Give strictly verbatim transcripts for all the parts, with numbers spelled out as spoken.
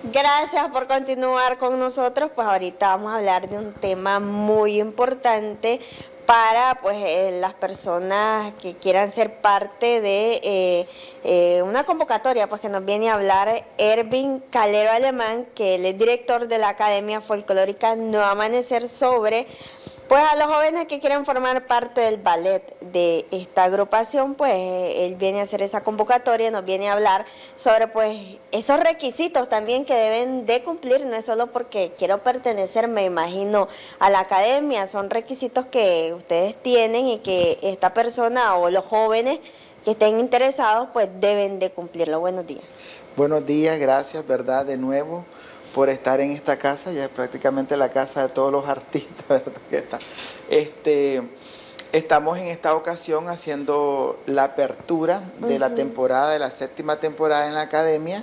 Gracias por continuar con nosotros. Pues ahorita vamos a hablar de un tema muy importante para pues eh, las personas que quieran ser parte de eh, eh, una convocatoria pues que nos viene a hablar Ervin Calero Alemán, que él es director de la Academia Folclórica Nuevo Amanecer, sobre pues a los jóvenes que quieren formar parte del ballet de esta agrupación. Pues él viene a hacer esa convocatoria, nos viene a hablar sobre pues esos requisitos también que deben de cumplir. No es solo porque quiero pertenecer, me imagino, a la academia, son requisitos que ustedes tienen y que esta persona o los jóvenes que estén interesados pues deben de cumplirlo. Buenos días. Buenos días, gracias, ¿verdad? De nuevo por estar en esta casa, ya es prácticamente la casa de todos los artistas, ¿verdad? Que está. Este, estamos en esta ocasión haciendo la apertura de uh-huh. la temporada, de la séptima temporada en la academia,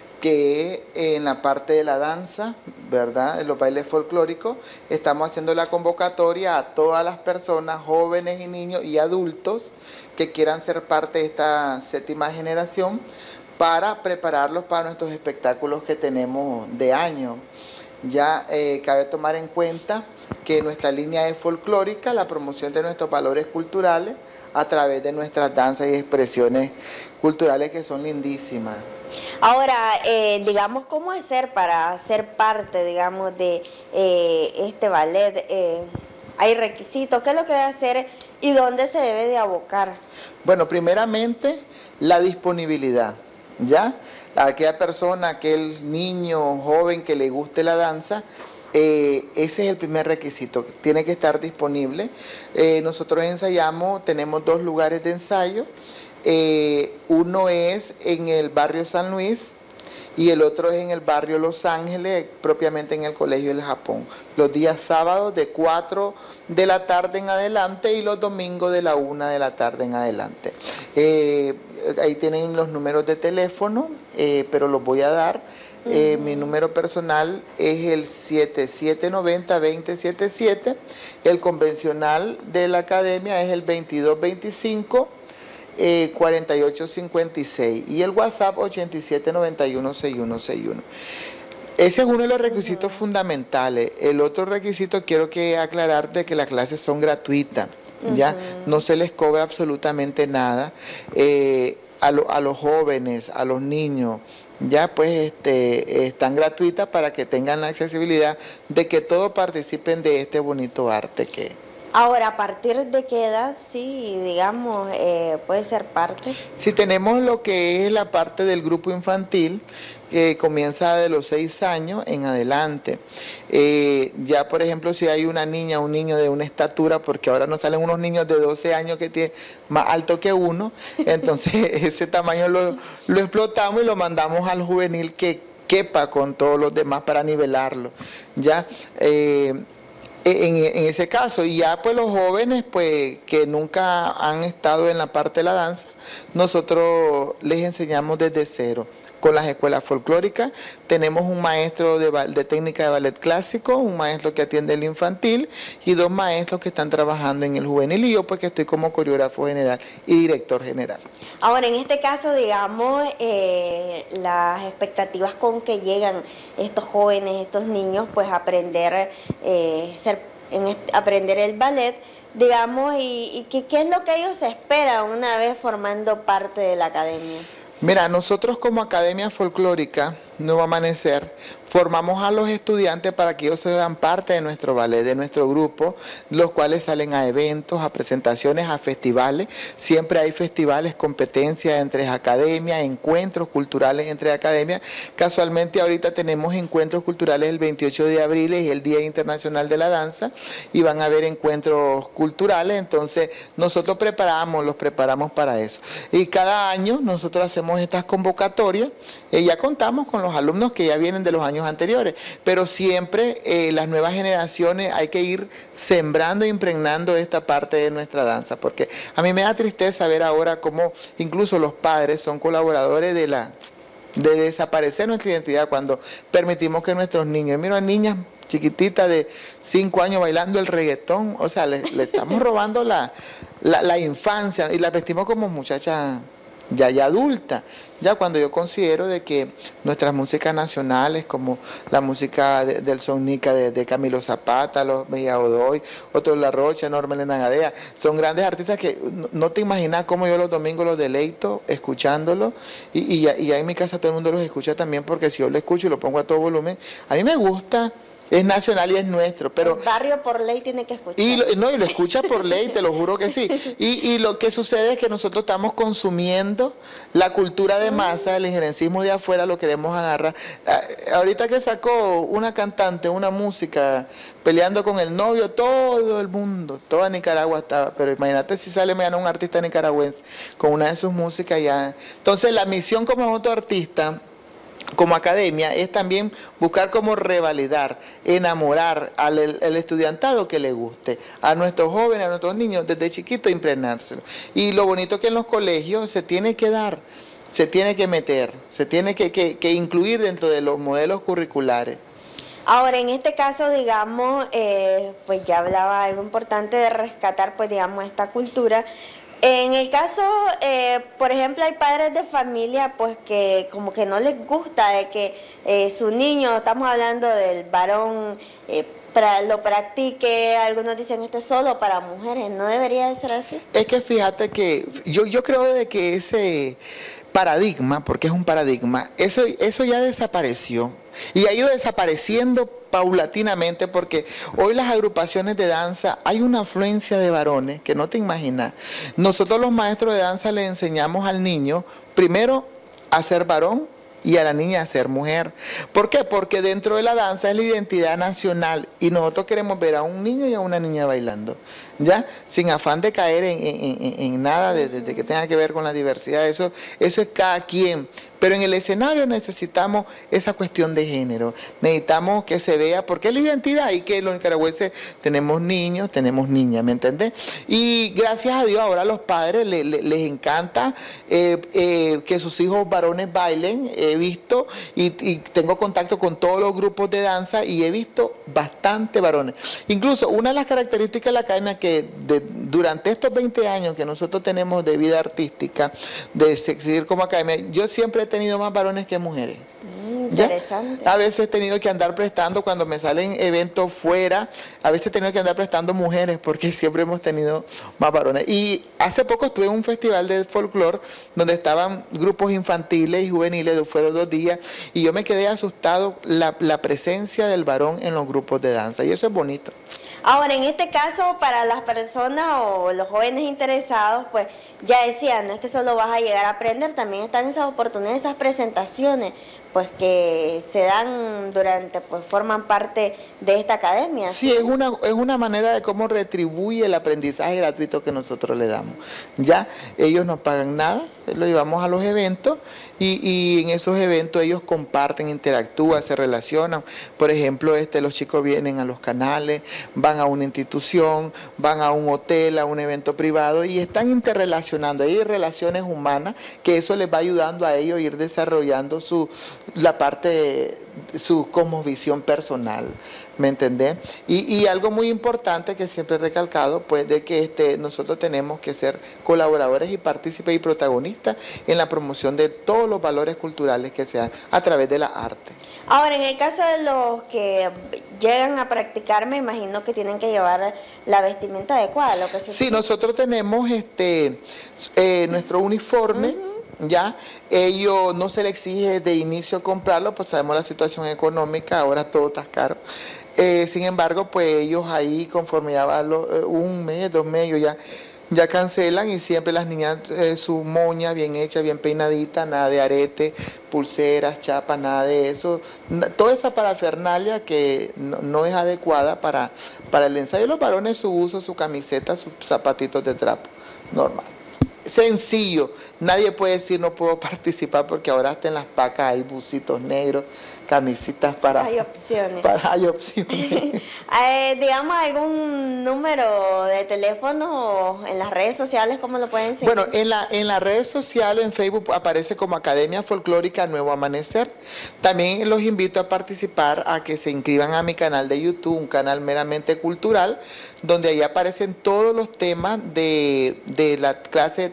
que en la parte de la danza, ¿verdad? En los bailes folclóricos, estamos haciendo la convocatoria a todas las personas, jóvenes y niños y adultos, que quieran ser parte de esta séptima generación, para prepararlos para nuestros espectáculos que tenemos de año. Ya eh, cabe tomar en cuenta que nuestra línea es folclórica, la promoción de nuestros valores culturales a través de nuestras danzas y expresiones culturales que son lindísimas. Ahora, eh, digamos, ¿cómo hacer para ser parte, digamos, de eh, este ballet? Eh, ¿Hay requisitos? ¿Qué es lo que debe hacer y dónde se debe de abocar? Bueno, primeramente, la disponibilidad. ¿Ya? Aquella persona, aquel niño, joven que le guste la danza, eh, ese es el primer requisito, tiene que estar disponible. Eh, nosotros ensayamos, tenemos dos lugares de ensayo, eh, uno es en el barrio San Luis y el otro es en el barrio Los Ángeles, propiamente en el Colegio del Japón, los días sábados de cuatro de la tarde en adelante y los domingos de la una de la tarde en adelante. Eh, ahí tienen los números de teléfono, eh, pero los voy a dar. Eh, uh-huh. Mi número personal es el siete siete nueve cero, dos cero siete siete, el convencional de la academia es el veintidós veinticinco, Eh, cuarenta y ocho cincuenta y seis y el WhatsApp ochenta y siete noventa y uno sesenta y uno sesenta y uno. Ese es uno de los requisitos uh-huh. fundamentales. El otro requisito quiero que aclarar de que las clases son gratuitas, uh-huh. ya no se les cobra absolutamente nada eh, a, lo, a los jóvenes, a los niños. Ya pues este, están gratuitas para que tengan la accesibilidad de que todos participen de este bonito arte que Ahora, ¿a partir de qué edad, sí, digamos, eh, puede ser parte? Si tenemos lo que es la parte del grupo infantil, que comienza de los seis años en adelante. Eh, ya, por ejemplo, si hay una niña o un niño de una estatura, porque ahora nos salen unos niños de doce años que tienen más alto que uno, entonces ese tamaño lo, lo explotamos y lo mandamos al juvenil que quepa con todos los demás para nivelarlo. Ya, eh, En, en ese caso, y ya pues los jóvenes pues que nunca han estado en la parte de la danza, nosotros les enseñamos desde cero. Con las escuelas folclóricas tenemos un maestro de, de técnica de ballet clásico, un maestro que atiende el infantil y dos maestros que están trabajando en el juvenil, y yo pues que estoy como coreógrafo general y director general. Ahora, en este caso, digamos, eh, las expectativas con que llegan estos jóvenes, estos niños, pues aprender, eh, ser, en aprender el ballet, digamos, y, y que, qué es lo que ellos esperan una vez formando parte de la academia. Mira, nosotros como Academia Folclórica Nuevo Amanecer formamos a los estudiantes para que ellos sean parte de nuestro ballet, de nuestro grupo, los cuales salen a eventos, a presentaciones, a festivales. Siempre hay festivales, competencias entre academias, encuentros culturales entre academias. Casualmente ahorita tenemos encuentros culturales el veintiocho de abril, es el Día Internacional de la Danza, y van a haber encuentros culturales. Entonces nosotros preparamos, los preparamos para eso. Y cada año nosotros hacemos estas convocatorias, y ya contamos con los alumnos que ya vienen de los años anteriores, pero siempre eh, las nuevas generaciones hay que ir sembrando e impregnando esta parte de nuestra danza, porque a mí me da tristeza ver ahora cómo incluso los padres son colaboradores de la de desaparecer nuestra identidad cuando permitimos que nuestros niños, mira, niñas chiquititas de cinco años bailando el reggaetón, o sea, le, le estamos robando la, la, la infancia y la vestimos como muchachas ya ya adulta, ya cuando yo considero de que nuestras músicas nacionales, como la música de, del Sonica de, de Camilo Zapata, los Mejía Godoy, otros La Rocha, Norma Elena Gadea, son grandes artistas que no, no te imaginas cómo yo los domingos los deleito escuchándolos, y, y, ya, y ya en mi casa todo el mundo los escucha también, porque si yo lo escucho y lo pongo a todo volumen, a mí me gusta. Es nacional y es nuestro, pero... El barrio por ley tiene que escuchar. Y lo, no, y lo escucha por ley, te lo juro que sí. Y, y lo que sucede es que nosotros estamos consumiendo la cultura de masa, el injerencismo de afuera, lo queremos agarrar. Ah, ahorita que sacó una cantante, una música, peleando con el novio, todo el mundo, toda Nicaragua estaba. Pero imagínate si sale mañana un artista nicaragüense con una de sus músicas ya. Entonces la misión como otro artista, como academia, es también buscar cómo revalidar, enamorar al el, el estudiantado que le guste, a nuestros jóvenes, a nuestros niños, desde chiquito impregnárselo. Y lo bonito que en los colegios se tiene que dar, se tiene que meter, se tiene que, que, que incluir dentro de los modelos curriculares. Ahora, en este caso, digamos, eh, pues ya hablaba algo importante de rescatar, pues digamos, esta cultura. En el caso, eh, por ejemplo, hay padres de familia pues que como que no les gusta de que eh, su niño, estamos hablando del varón, eh, pra, lo practique, algunos dicen esto es solo para mujeres, ¿no debería de ser así? Es que fíjate que yo, yo creo de que ese paradigma, porque es un paradigma, eso, eso ya desapareció y ha ido desapareciendo paulatinamente, porque hoy las agrupaciones de danza, hay una afluencia de varones que no te imaginas. Nosotros los maestros de danza le enseñamos al niño primero a ser varón y a la niña a ser mujer. ¿Por qué? Porque dentro de la danza es la identidad nacional y nosotros queremos ver a un niño y a una niña bailando, ¿ya? Sin afán de caer en, en, en, en nada de, de, de que tenga que ver con la diversidad, eso, eso es cada quien. Pero en el escenario necesitamos esa cuestión de género, necesitamos que se vea, porque es la identidad y que los nicaragüenses tenemos niños, tenemos niñas, ¿me entendés? Y gracias a Dios ahora a los padres les, les, les encanta eh, eh, que sus hijos varones bailen, he visto y, y tengo contacto con todos los grupos de danza y he visto bastante varones. Incluso una de las características de la academia que de, durante estos veinte años que nosotros tenemos de vida artística, de seguir como academia, yo siempre he tenido más varones que mujeres. Mm, interesante. ¿Ya? A veces he tenido que andar prestando, cuando me salen eventos fuera, a veces he tenido que andar prestando mujeres, porque siempre hemos tenido más varones. Y hace poco estuve en un festival de folclore, donde estaban grupos infantiles y juveniles, fueron dos días, y yo me quedé asustado la, la presencia del varón en los grupos de danza, y eso es bonito. Ahora, en este caso, para las personas o los jóvenes interesados, pues ya decía, no es que solo vas a llegar a aprender, también están esas oportunidades, esas presentaciones, pues que se dan durante, pues forman parte de esta academia. Sí, es una, es una manera de cómo retribuye el aprendizaje gratuito que nosotros le damos. Ya, ellos no pagan nada, lo llevamos a los eventos y, y en esos eventos ellos comparten, interactúan, se relacionan. Por ejemplo, este, los chicos vienen a los canales, van a una institución, van a un hotel, a un evento privado y están interrelacionando. Hay relaciones humanas que eso les va ayudando a ellos a ir desarrollando su, la parte, su cosmovisión personal. ¿Me entendés? Y, y algo muy importante que siempre he recalcado, pues de que este, nosotros tenemos que ser colaboradores y partícipes y protagonistas en la promoción de todos los valores culturales que se dan a través de la arte. Ahora, en el caso de los que llegan a practicar, me imagino que tienen que llevar la vestimenta adecuada. Lo que se sí, nosotros tenemos este eh, nuestro uniforme. Uh-huh. Ya, ellos no se les exige de inicio comprarlo, pues sabemos la situación económica, ahora todo está caro. Eh, sin embargo, pues ellos ahí conforme ya va lo, eh, un mes, dos meses, ya, ya cancelan y siempre las niñas eh, su moña bien hecha, bien peinadita, nada de arete, pulseras, chapas, nada de eso. Toda esa parafernalia que no, no es adecuada para, para el ensayo. Los varones su uso, su camiseta, sus zapatitos de trapo, normal. Sencillo, nadie puede decir no puedo participar porque ahora hasta en las pacas hay bucitos negros, camisitas para... Hay opciones. Para, hay opciones. eh, digamos, algún número de teléfono en las redes sociales, ¿cómo lo pueden seguir? Bueno, en, la, en las redes sociales, en Facebook, aparece como Academia Folclórica Nuevo Amanecer. También los invito a participar, a que se inscriban a mi canal de YouTube, un canal meramente cultural, donde ahí aparecen todos los temas de, de la clase de taller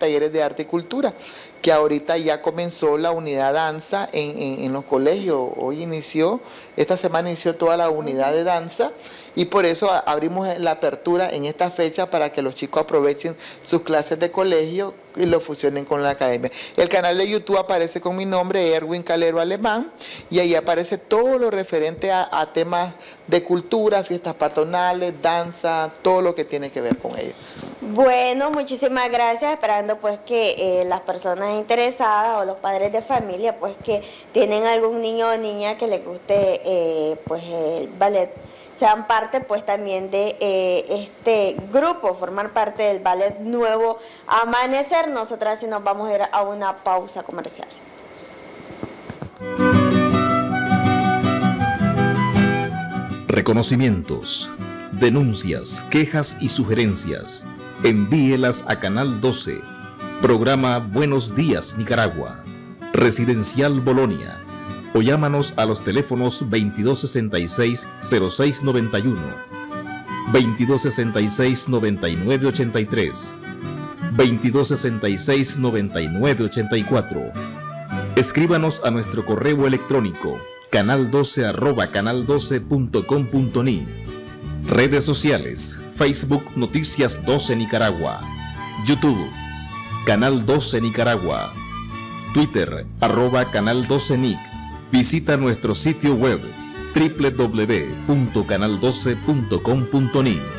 talleres de arte y cultura, que ahorita ya comenzó la unidad danza en, en, en los colegios. Hoy inició, esta semana inició toda la unidad de danza, y por eso abrimos la apertura en esta fecha para que los chicos aprovechen sus clases de colegio y lo fusionen con la academia. El canal de YouTube aparece con mi nombre, Erwin Calero Alemán, y ahí aparece todo lo referente a, a temas de cultura, fiestas patronales, danza, todo lo que tiene que ver con ello. Bueno, muchísimas gracias, esperando pues que eh, las personas interesadas o los padres de familia pues que tienen algún niño o niña que les guste eh, pues el ballet, sean parte pues también de eh, este grupo, formar parte del ballet Nuevo Amanecer. Nosotras sí nos vamos a ir a una pausa comercial. Reconocimientos, denuncias, quejas y sugerencias. Envíelas a Canal doce, programa Buenos Días Nicaragua, Residencial Bolonia, o llámanos a los teléfonos veintidós sesenta y seis, cero seis noventa y uno, veintidós sesenta y seis, noventa y nueve ochenta y tres, veintidós sesenta y seis, noventa y nueve ochenta y cuatro. Escríbanos a nuestro correo electrónico canal doce arroba canal doce punto com punto ni. Redes sociales: Facebook Noticias doce Nicaragua, YouTube Canal doce Nicaragua, Twitter arroba Canal doce Nic. Visita nuestro sitio web doble u doble u doble u punto canal doce punto com punto ni.